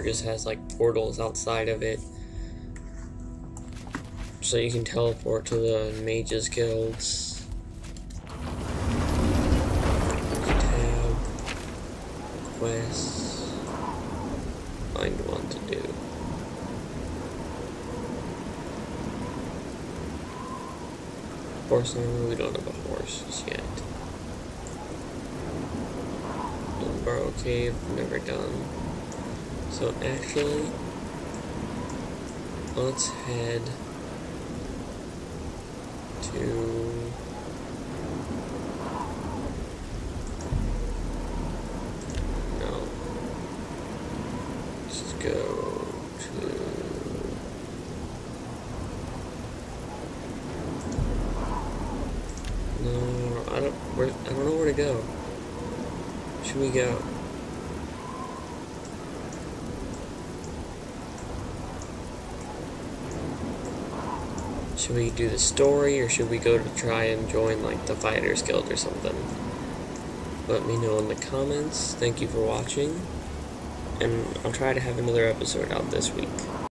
just has like portals outside of it. So you can teleport to the mages guilds. Tab. Quests. Find one to do. Horse armor, we don't have a horse just yet. Burrow cave, never done. So actually, let's head to no. Let's go to no. I don't know where to go. Should we go? Should we do the story, or should we go to try and join like the Fighters Guild or something? Let me know in the comments. Thank you for watching, and I'll try to have another episode out this week.